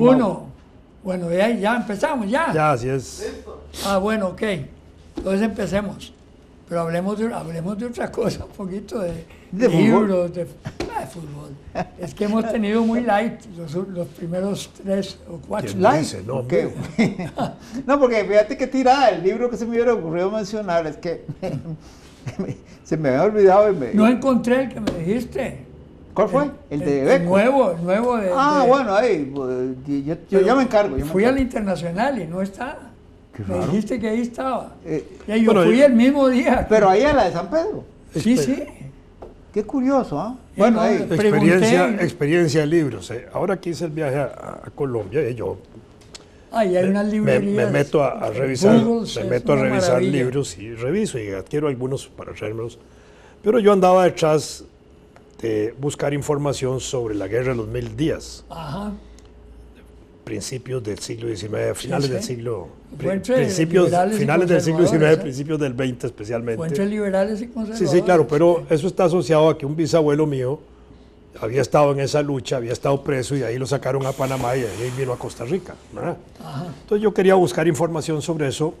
Asimov. Uno. Bueno, ya empezamos, ya. Ya, así es. Bueno, ok. Entonces empecemos. Pero hablemos de otra cosa, un poquito de libros, de fútbol. Es que hemos tenido muy light los primeros 3 o 4. Light, Dice, no, okay. No, porque fíjate que tirada, el libro que se me hubiera ocurrido mencionar es que se me había olvidado. No encontré el que me dijiste. ¿Cuál fue? El de El Beco. nuevo de... Bueno, ahí, yo ya me encargo. Fui al Internacional y no está. Qué Me raro. dijiste que ahí estaba. Yo bueno, fui el mismo día. Pero ahí a la de San Pedro. Sí, sí. Qué curioso, ¿ah? Bueno, no, ahí. Experiencia de libros. Ahora que hice el viaje a Colombia, yo Hay unas librerías. me meto a revisar, Burgos, me es meto a una revisar maravilla. libros y reviso y adquiero algunos para traérmelos. Pero yo andaba detrás de buscar información sobre la guerra de los 1000 días, Ajá. principios del siglo XIX, finales del siglo, Fue entre principios, liberales y finales del siglo XIX, conservadores, principios del XX especialmente. Fue entre liberales y Sí, conservadores. sí, claro, pero eso está asociado a que un bisabuelo mío había estado en esa lucha, había estado preso y ahí lo sacaron a Panamá y ahí vino a Costa Rica, ¿verdad? Ajá. Entonces yo quería buscar información sobre eso.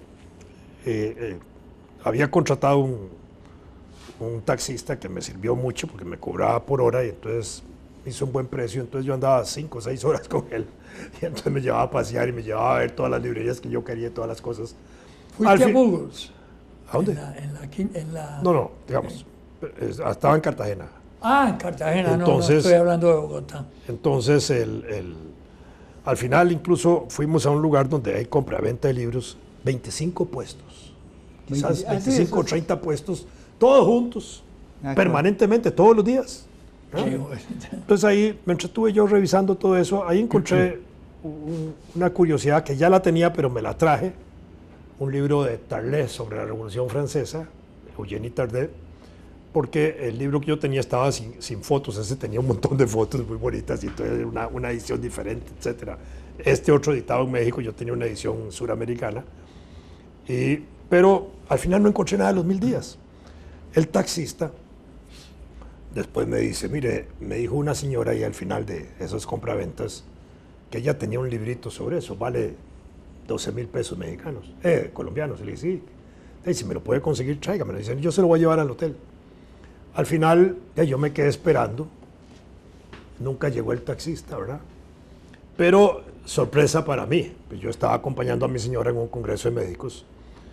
Había contratado un taxista que me sirvió mucho porque me cobraba por hora y entonces hizo un buen precio. Entonces yo andaba 5 o 6 horas con él y entonces me llevaba a pasear y me llevaba a ver todas las librerías que yo quería y todas las cosas. ¿Fuiste a Burgos? ¿A dónde? En la... No, digamos, estaba en Cartagena. En Cartagena, Entonces, no estoy hablando de Bogotá. Entonces, al final incluso fuimos a un lugar donde hay compra-venta de libros, 25 puestos, quizás 25 o 30 puestos, todos juntos, permanentemente, todos los días. ¿No? Entonces ahí me entretuve yo revisando todo eso, ahí encontré una curiosidad que ya la tenía, pero me la traje, un libro de Tarlet sobre la Revolución Francesa, Eugénie Tardet, porque el libro que yo tenía estaba sin fotos, ese tenía un montón de fotos muy bonitas y entonces una edición diferente, etc. Este otro editado en México, yo tenía una edición suramericana, pero al final no encontré nada de los 1000 días. El taxista después me dice, mire, me dijo una señora ahí al final de esas compraventas que ella tenía un librito sobre eso, vale 12,000 pesos mexicanos, colombianos. Y le dije, sí. Y si me lo puede conseguir, tráigamelo. Dicen, yo se lo voy a llevar al hotel. Al final, yo me quedé esperando. Nunca llegó el taxista, ¿verdad? Pero, sorpresa para mí, pues yo estaba acompañando a mi señora en un congreso de médicos.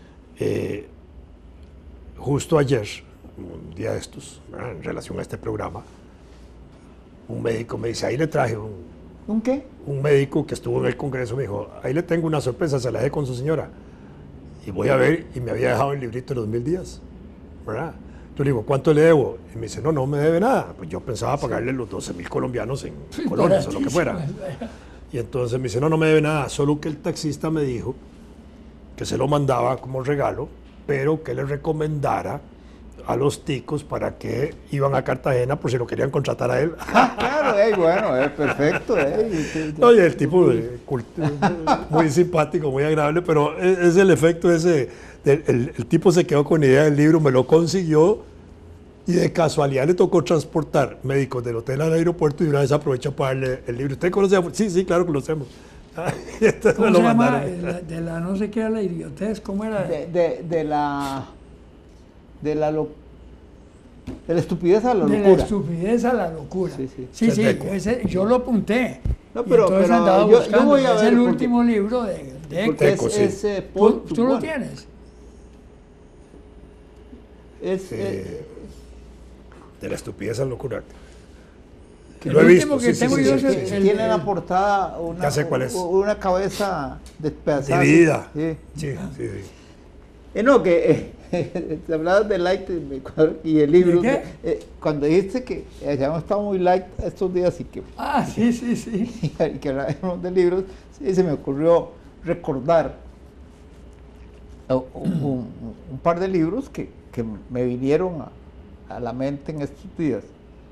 Justo ayer, un día de estos, ¿verdad? En relación a este programa, un médico me dice, ahí le traje ¿Un qué? Un médico que estuvo en el congreso me dijo, ahí le tengo una sorpresa, se la dejé con su señora. Y voy a ver, y me había dejado el librito de los 1000 días, ¿verdad? Yo le digo, ¿cuánto le debo? Y me dice, no me debe nada. Pues yo pensaba pagarle los 12,000 colombianos en colones o lo que fuera. Y entonces me dice, no me debe nada, solo que el taxista me dijo que se lo mandaba como regalo, pero que le recomendara a los ticos para que iban a Cartagena por si lo querían contratar a él. Claro, bueno, perfecto. Oye, el tipo muy simpático, muy agradable, pero es el efecto ese, el tipo se quedó con la idea del libro, me lo consiguió y de casualidad le tocó transportar médicos del hotel al aeropuerto y una vez aprovecha para darle el libro. ¿Usted conoce? Sí, claro que lo conocemos. ¿Cómo se llama? De la no sé qué era la idiotez, ¿cómo era? De la estupidez a la locura. De la estupidez a la locura. Sí, yo lo apunté. No, pero andaba buscando, yo voy a ver es el último libro de Eco. ¿Tú lo tienes? De la estupidez a la locura. Lo he visto, que tengo yo tiene en la portada una cabeza despedazada. Dividida. Sí. No, que te hablabas de light y el libro. Cuando dijiste que ya hemos estado muy light estos días y que. Sí. Y que hablábamos de libros, sí, se me ocurrió recordar un par de libros que me vinieron a la mente en estos días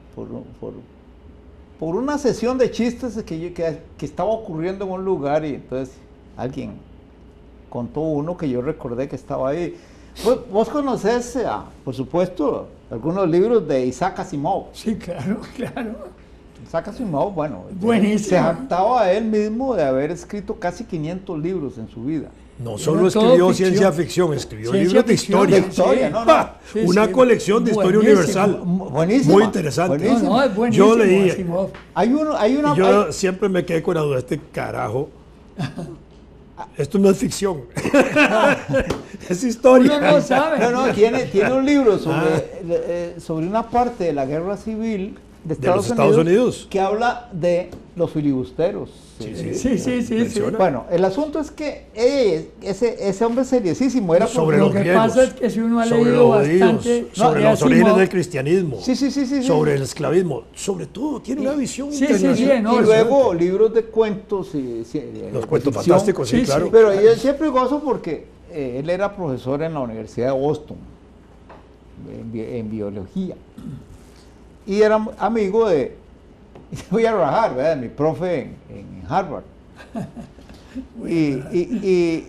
por una sesión de chistes que estaba ocurriendo en un lugar y entonces alguien contó uno que yo recordé que estaba ahí. ¿Vos conocés, por supuesto, algunos libros de Isaac Asimov? Sí, claro. Isaac Asimov, bueno, buenísimo. se jactaba a él mismo de haber escrito casi 500 libros en su vida. No solo escribió ciencia ficción, escribió libros de historia. De historia, sí. no, no. Sí, Una sí. colección de historia Buenísimo. universal. Buenísima. Muy interesante. Buenísima. No, es buenísimo. Yo leí. Asimov. Hay una. Y yo siempre me quedé con la duda, este carajo. Esto no es ficción. Es historia. Uno no sabe. No, tiene un libro sobre una parte de la guerra civil de los Estados Unidos. que habla de los filibusteros. Sí. Menciona. Bueno, el asunto es que ese hombre seriosísimo era Sobre Lo los que griegos, pasa es que si uno ha sobre leído los judíos, bastante sobre de los orígenes Asimov, del cristianismo, Sí. sobre el esclavismo, sobre todo tiene una visión Sí, internacional. no, y luego libros de cuentos Los de cuentos ficción. fantásticos, sí, Sí, claro. sí. Pero yo siempre gozo porque él era profesor en la Universidad de Boston en biología y era amigo de, voy a rajar, ¿verdad? Mi profe en Harvard. y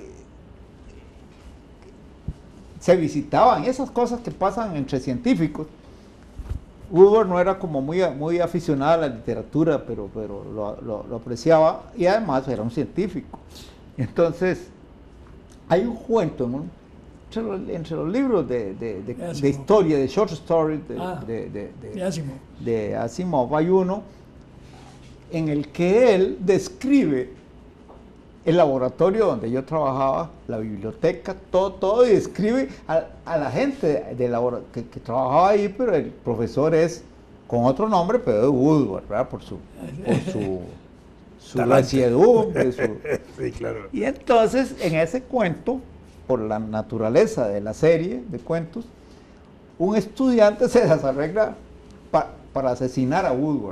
se visitaban esas cosas que pasan entre científicos. Woodward no era como muy aficionado a la literatura, pero lo apreciaba y además era un científico. Entonces, hay un cuento entre los libros de historia, de short stories de Asimov, hay uno en el que él describe el laboratorio donde yo trabajaba, la biblioteca, todo, y describe a la gente que trabajaba ahí, pero el profesor es con otro nombre, pero de Woodward, ¿verdad? Por su mansedumbre. Sí, claro. Y entonces, en ese cuento, por la naturaleza de la serie de cuentos, un estudiante se las arregla para asesinar a Woodward.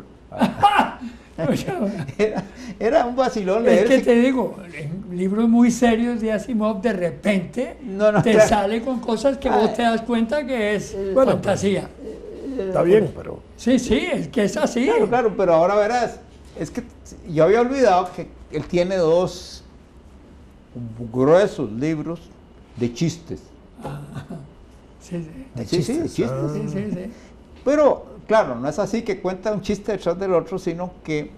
Era un vacilón leer. Es que te digo, en libros muy serios de Asimov, de repente te sale con cosas que vos te das cuenta que es fantasía. Está bien, pero... Sí, es que es así. Claro, pero ahora verás, es que yo había olvidado que él tiene 2 gruesos libros de chistes. Sí. Chistes. Sí. Pero, claro, no es así que cuenta un chiste detrás del otro, sino que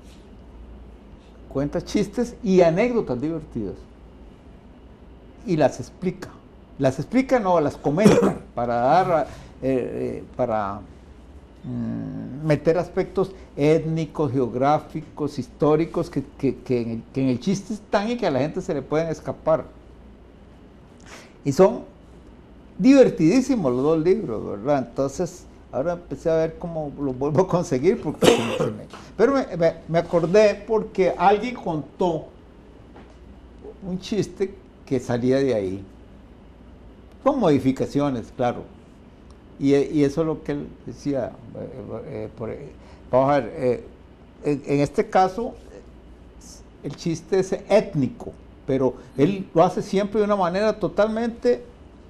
cuenta chistes y anécdotas divertidas. Y las explica. No, las comenta para dar, para meter aspectos étnicos, geográficos, históricos que en el chiste están y que a la gente se le pueden escapar. Y son divertidísimos los 2 libros, ¿verdad? Entonces, ahora empecé a ver cómo los vuelvo a conseguir, porque pero me acordé porque alguien contó un chiste que salía de ahí, con modificaciones, claro. Y eso es lo que él decía. Vamos a ver, en este caso, el chiste es étnico, pero él lo hace siempre de una manera totalmente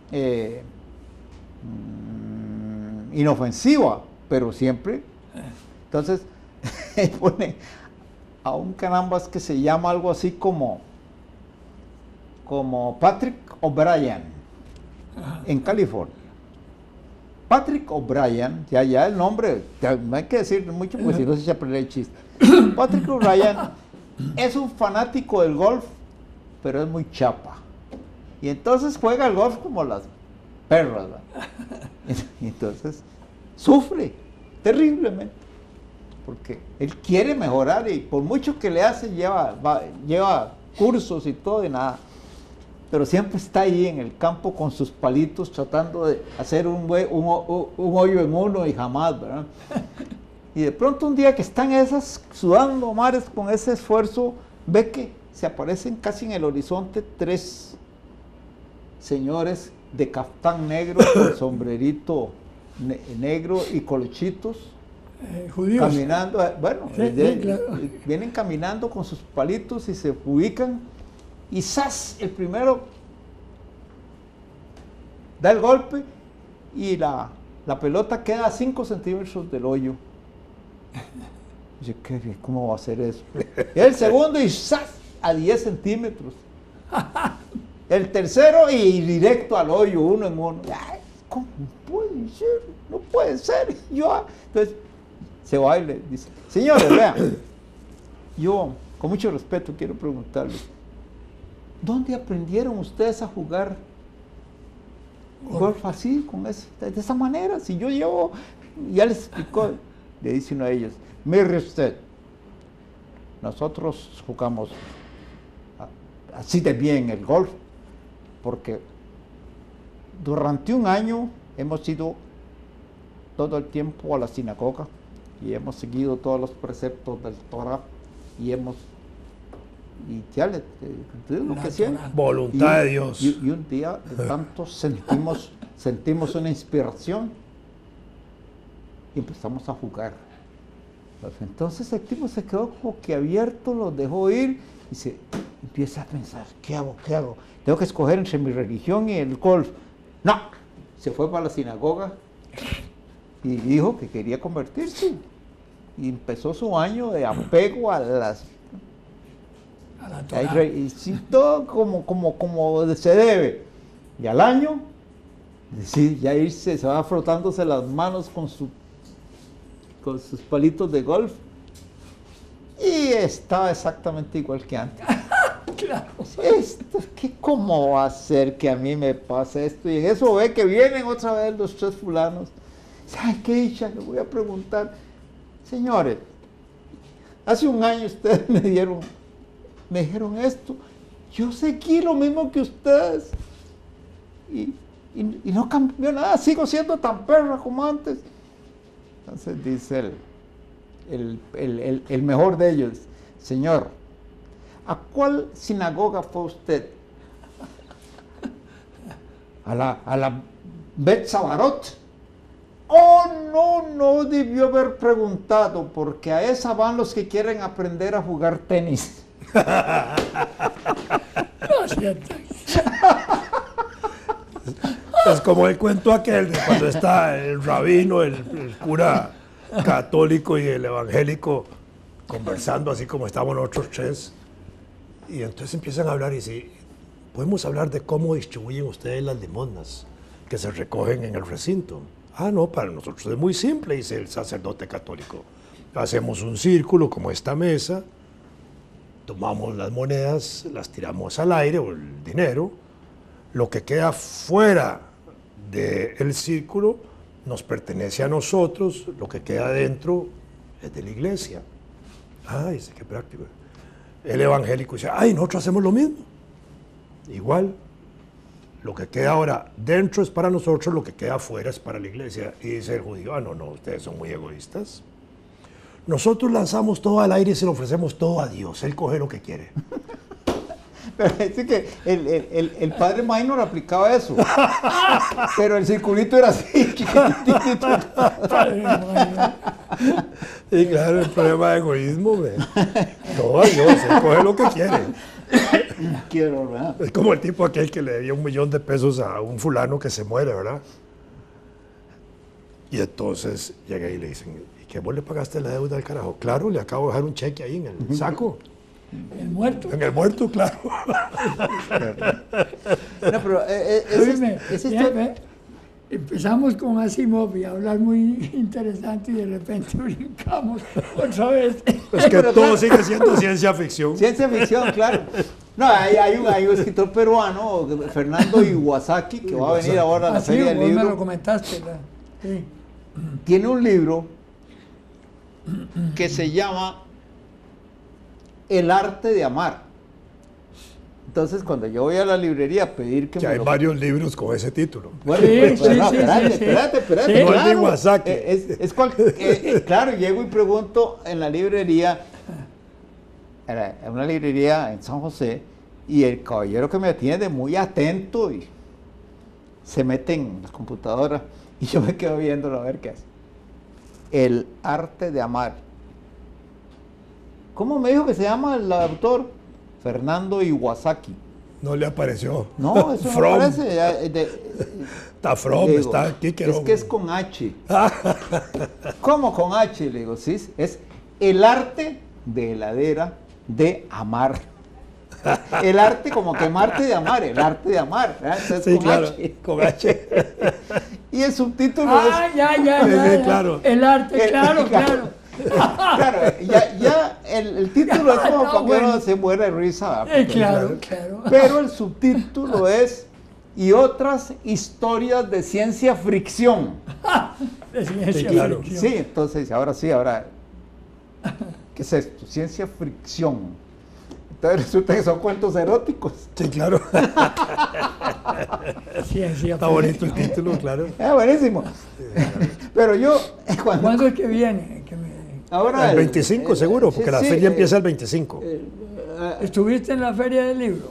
inofensiva, pero siempre. Entonces, pone a un canambas que se llama algo así como Patrick O'Brien en California. Patrick O'Brien, ya el nombre, no hay que decir mucho porque si no se echa a perder el chiste. Patrick O'Brien es un fanático del golf, pero es muy chapa. Y entonces juega al golf como las perras, ¿verdad? Y entonces sufre terriblemente, porque él quiere mejorar y por mucho que le hace, lleva cursos y todo y nada. Pero siempre está ahí en el campo con sus palitos tratando de hacer un hoyo en uno y jamás, ¿verdad? Y de pronto un día que están esas sudando mares con ese esfuerzo, ve que se aparecen casi en el horizonte 3 señores de caftán negro con sombrerito negro y colochitos Judíos. caminando, bueno, claro. Vienen caminando con sus palitos y se ubican y ¡zas! El primero da el golpe y la pelota queda a 5 centímetros del hoyo. Dice, ¿cómo va a ser eso? Y el segundo y ¡zas! A 10 centímetros. El tercero y directo al hoyo, uno en uno. Ay, ¿cómo puede ser? No puede ser. Entonces se va y le dice, señores, vean, yo con mucho respeto quiero preguntarles, ¿dónde aprendieron ustedes a jugar golf así, de esa manera? Si yo llevo, ya les explicó, le dice uno de ellos, mire usted, nosotros jugamos así de bien el golf, porque durante un año hemos ido todo el tiempo a la sinagoga y hemos seguido todos los preceptos del Torah y ya lo que hacía. Voluntad de Dios. Y un día de tanto sentimos una inspiración y empezamos a jugar. Entonces el tipo se quedó como que abierto, lo dejó ir y se empieza a pensar, ¿qué hago? Tengo que escoger entre mi religión y el golf. No, se fue para la sinagoga y dijo que quería convertirse. Y empezó su año de apego a las... y sí, todo como se debe. Y al año, sí, ya irse, se va frotándose las manos con sus palitos de golf. Y estaba exactamente igual que antes. Claro. ¿Cómo va a ser que a mí me pase esto? Y en eso ve que vienen otra vez los 3 fulanos. ¿Sabe qué dicha? Le voy a preguntar. Señores, hace un año ustedes me dijeron esto. Yo seguí lo mismo que ustedes. Y no cambió nada. Sigo siendo tan perra como antes. Entonces dice el mejor de ellos, señor, ¿a cuál sinagoga fue usted? ¿A la Bet Zabarot? Oh, no debió haber preguntado, porque a esa van los que quieren aprender a jugar tenis. Es como el cuento aquel de cuando está el rabino, el cura católico y el evangélico conversando así como estamos nosotros 3, y entonces empiezan a hablar y si podemos hablar de cómo distribuyen ustedes las limosnas que se recogen en el recinto. Ah, no, para nosotros es muy simple, dice el sacerdote católico. Hacemos un círculo como esta mesa, tomamos las monedas, las tiramos al aire o el dinero, lo que queda fuera del círculo nos pertenece a nosotros, lo que queda dentro es de la iglesia. Ah, dice, qué práctico. El evangélico dice, ay, nosotros hacemos lo mismo. Igual, lo que queda ahora dentro es para nosotros, lo que queda afuera es para la iglesia. Y dice el judío, ah, no, ustedes son muy egoístas. Nosotros lanzamos todo al aire y se lo ofrecemos todo a Dios. Él coge lo que quiere. Pero dice que el padre Minor aplicaba eso. Pero el circulito era así. Y claro, el problema de egoísmo, todo a Dios, él coge lo que quiere. Quiero, ¿verdad? Es como el tipo aquel que le dio $1 millón de pesos a un fulano que se muere, ¿verdad? Y entonces llega y le dicen, ¿y qué vos le pagaste la deuda al carajo? Claro, le acabo de dejar un cheque ahí en el saco. ¿El muerto? En el muerto, claro. No, pero empezamos con Asimov y a hablar muy interesante y de repente brincamos otra vez. Es que todo sigue siendo ciencia ficción. Ciencia ficción, claro. No, hay un escritor peruano, Fernando Iwasaki, que va a venir ahora a la Feria del Libro. Me lo comentaste, ¿verdad? Sí. Tiene un libro que se llama El arte de amar. Entonces, cuando yo voy a la librería a pedir que hay varios libros con ese título. Bueno, espérate. Sí, no es de Iwasaki. Claro, llego y pregunto en la librería, en una librería en San José, y el caballero que me atiende, muy atento, y se mete en la computadora, y yo me quedo viéndolo a ver qué hace. El arte de amar. ¿Cómo me dijo que se llama el autor? Fernando Iwasaki. No le apareció. No, eso no aparece. Está From, digo, está aquí. Es que es con H. ¿Cómo con H? Le digo, sí, es el arte de heladera de amar. El arte como quemarte de amar, el arte de amar. Entonces, sí, con claro, H. con H. Y el subtítulo es... Ya, claro. El arte, claro. Claro, ya el título es como para que uno se muera de risa. Claro, claro. Pero el subtítulo es "Y otras historias de ciencia fricción". De ciencia claro. ficción. Sí, entonces, ahora sí, ¿qué es esto? Ciencia fricción. Entonces resulta que son cuentos eróticos. Sí, claro. Ciencia Está bonito el ficción. título, claro. Buenísimo. Pero yo, ¿Cuándo es que viene? ahora El 25 seguro, porque la feria empieza el 25. ¿Estuviste en la feria del libro?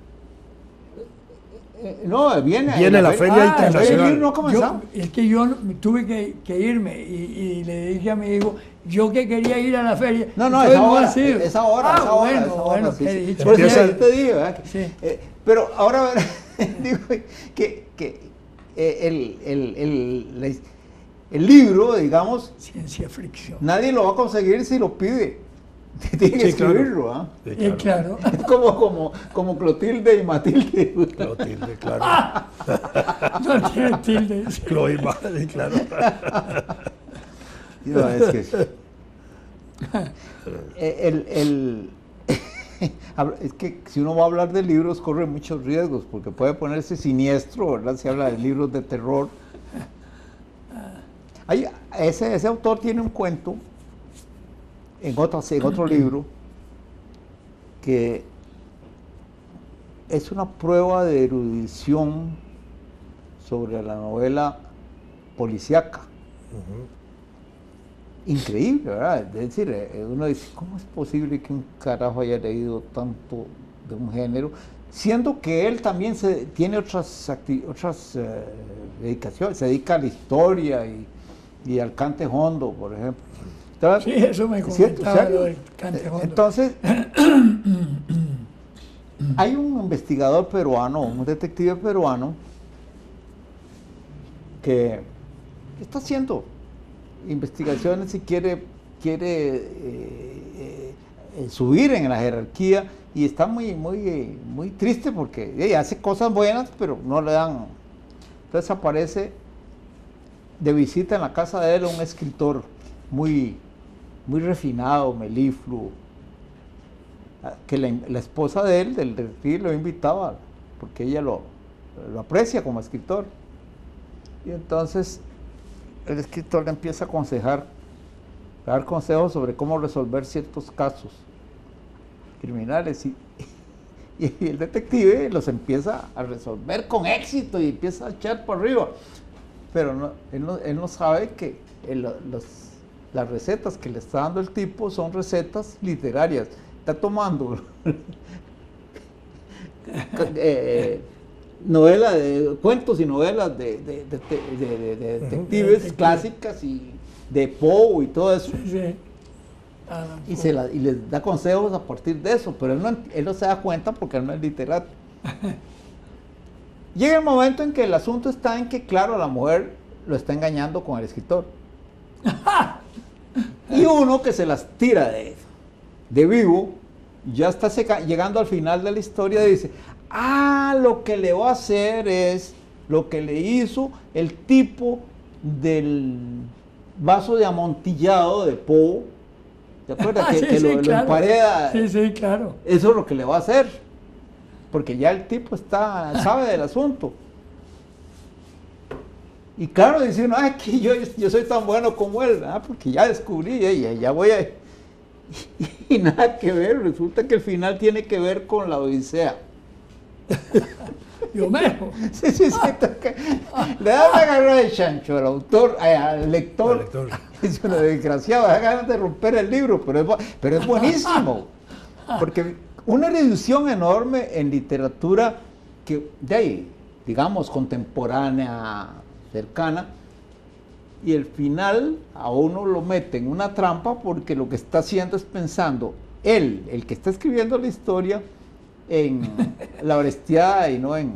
No, viene La feria internacional. El libro no ha comenzado. Es que yo tuve que irme y le dije a mi hijo, yo que quería ir a la feria. No, Entonces, es ahora, bueno, sí, qué sí. dicho. Por eso Empieza yo te digo, ¿verdad? Sí. Pero ahora digo que el libro, digamos, Ciencia fricción. nadie lo va a conseguir si lo pide. Tiene que Sí, claro. escribirlo, ¿ah? Sí, Claro. Es como Clotilde y Matilde. Clotilde, claro. No tiene tilde. Chloe, sí, claro. No, es que es que si uno va a hablar de libros corre muchos riesgos porque puede ponerse siniestro, ¿verdad? Si habla de libros de terror. Ese autor tiene un cuento en otro libro que es una prueba de erudición sobre la novela policíaca. Increíble, ¿verdad? Es decir, uno dice, ¿cómo es posible que un carajo haya leído tanto de un género? Siendo que él también tiene otras dedicaciones, se dedica a la historia y al cante hondo, por ejemplo. Sí, eso me comentaba lo del cante hondo. Entonces, hay un investigador peruano, un detective peruano, que está haciendo investigaciones y quiere subir en la jerarquía y está muy triste porque hace cosas buenas pero no le dan. Entonces aparece de visita en la casa de él un escritor muy refinado, melifluo, que la esposa de él, del detective, lo invitaba porque ella lo aprecia como escritor. Y entonces el escritor le empieza a dar consejos sobre cómo resolver ciertos casos criminales y el detective los empieza a resolver con éxito y empieza a echar por arriba, pero él no sabe que las recetas que le está dando el tipo son recetas literarias. Está tomando cuentos y novelas de detectives clásicas y de Poe y todo eso. Sí. Y les da consejos a partir de eso, pero él no se da cuenta porque él no es literato. Llega el momento en que el asunto está en que, claro, la mujer lo está engañando con el escritor. Y uno que se las tira de vivo, ya está llegando al final de la historia, dice, lo que le va a hacer es lo que le hizo el tipo del vaso de amontillado de Poe. ¿Te acuerdas? Que lo empareda. Sí, claro. Eso es lo que le va a hacer. Porque ya el tipo sabe del asunto. Y claro, dice uno, que yo soy tan bueno como él, porque ya descubrí, ya voy a... Y nada que ver, resulta que el final tiene que ver con la Odisea. Yo mismo. Sí. Le da una garra de chancho al autor, al lector. Es una desgraciado, da ganas de romper el libro, pero es buenísimo. Porque una reducción enorme en literatura que, digamos, contemporánea, cercana, y el final a uno lo mete en una trampa porque lo que está haciendo es pensando, el que está escribiendo la historia, en la honestidad y no en...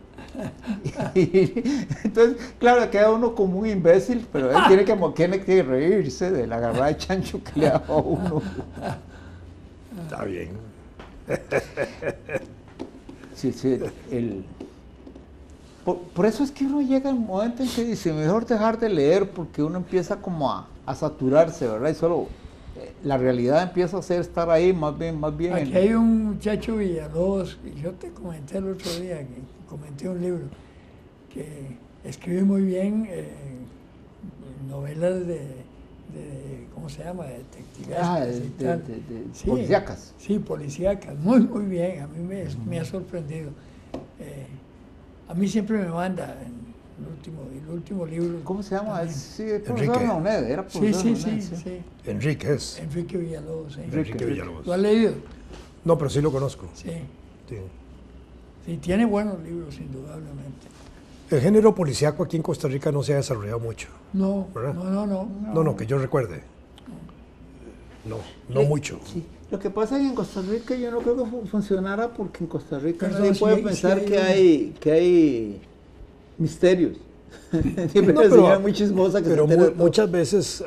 Entonces, claro, queda uno como un imbécil, pero él tiene que reírse de la agarrada de chancho que le da a uno. Está bien. Sí, Por eso es que uno llega a un momento en que dice, mejor dejar de leer porque uno empieza como a saturarse, ¿verdad? Y solo la realidad empieza a ser estar ahí más bien. Aquí hay un muchacho Villalobos, y yo te comenté el otro día, que comenté un libro, que escribe muy bien novelas de ¿cómo se llama? Detectivescas sí, policíacas. Sí, policíacas, muy bien, a mí me ha sorprendido. A mí siempre me manda el último libro. ¿Cómo se llama? Sí, Enrique. Era profesor Sí. Enrique es. Enrique Villalobos. Sí. Enrique Villalobos. ¿Lo has leído? No, pero sí lo conozco. Sí. Sí. Sí, tiene buenos libros, indudablemente. El género policíaco aquí en Costa Rica no se ha desarrollado mucho. No, ¿verdad? no. Que yo recuerde. No mucho. Sí. Lo que pasa es que en Costa Rica yo no creo que funcionara porque en Costa Rica Pero nadie puede pensar que hay misterios. Siempre No, la pero- señora muy chismosa que Pero se entera de todo. muchas veces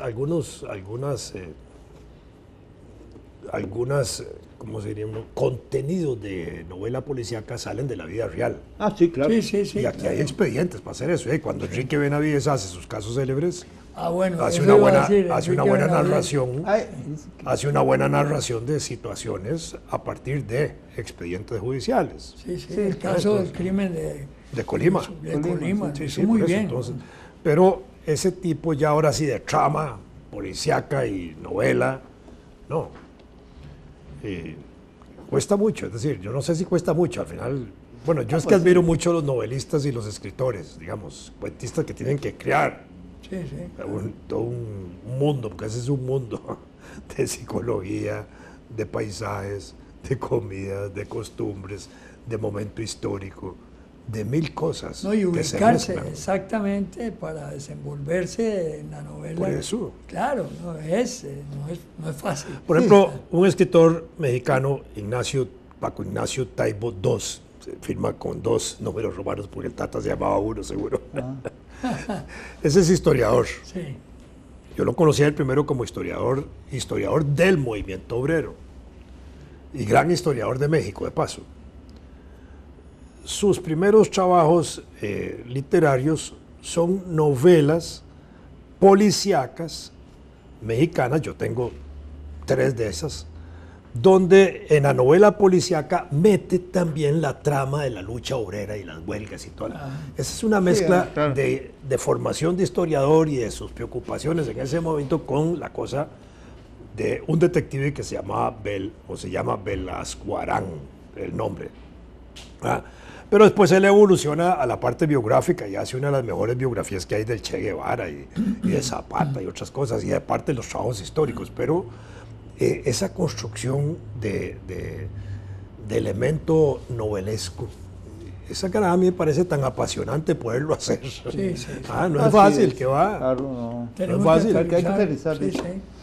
algunas ¿cómo se diría? Contenidos de novela policíaca salen de la vida real. Ah, sí, claro. Sí. Y aquí hay expedientes para hacer eso. Cuando Enrique Benavides hace sus casos célebres, Bueno, hace eso una iba a buena, decir, hace Enrique una buena Benavides. narración. Ay, Hace una buena narración de situaciones a partir de expedientes judiciales. Sí, el caso del crimen De Colima. de Colima, Sí, eso sí, muy por eso, bien. entonces, pero ese tipo ya ahora sí de trama, policíaca y novela, no. Cuesta mucho, es decir, yo no sé si cuesta mucho, al final, bueno, yo es que admiro mucho a los novelistas y los escritores, digamos, cuentistas que tienen que crear Sí. todo un mundo, porque ese es un mundo de psicología, de paisajes, de comidas, de costumbres, de momento histórico, de mil cosas. No, y que se ubicarse mezclan. exactamente para desenvolverse en la novela. Por eso. Claro, no es fácil. Por ejemplo, un escritor mexicano, Paco Ignacio Taibo II, se firma con 2 números romanos porque el Tata se llamaba 1 seguro. Ese es historiador. Sí. Yo lo conocía el primero como historiador del movimiento obrero y gran historiador de México, de paso. Sus primeros trabajos literarios son novelas policíacas mexicanas, yo tengo 3 de esas, donde en la novela policíaca mete también la trama de la lucha obrera y las huelgas y todo. Esa es una mezcla claro. de formación de historiador y de sus preocupaciones en ese momento con la cosa de un detective que se llama Velasco Arán, el nombre. Pero después él evoluciona a la parte biográfica y hace una de las mejores biografías que hay del Che Guevara y de Zapata y otras cosas, y aparte de los trabajos históricos. Pero esa construcción de elemento novelesco, esa cara a mí me parece tan apasionante poderlo hacer. Sí. No es fácil, que va. Claro, no. Tenemos fácil. Que hay que aterrizar. aterrizar. Sí.